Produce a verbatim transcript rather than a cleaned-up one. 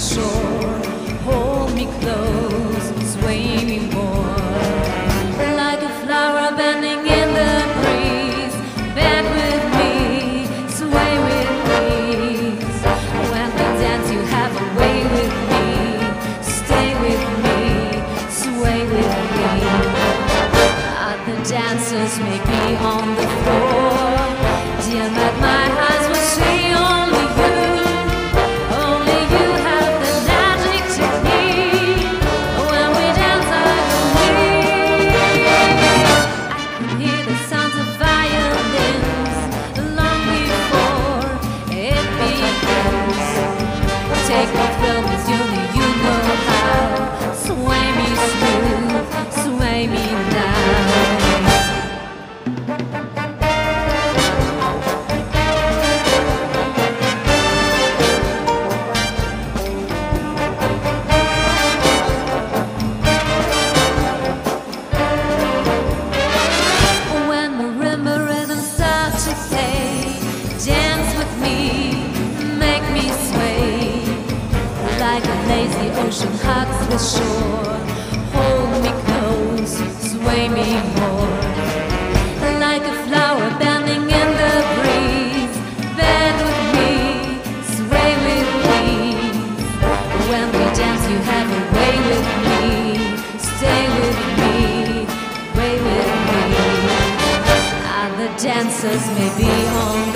shore. Hold me close, sway me more. Like a flower bending in the breeze, bend with me, sway with me. When we dance, you have a way with me. Stay with me, sway with me. Other dancers may be on the floor, dear, but my eyes will see only you. Only you have the magic technique. When we dance, I believe. I can hear the sounds of violins long before it begins. Take my film as only you know how. Sway me smooth, sway me now. Like a lazy ocean hugs the shore. Hold me close, sway me more. Like a flower bending in the breeze, bend with me, sway with me. When we dance, you have a way with me. Stay with me, way with me. Other dancers may be on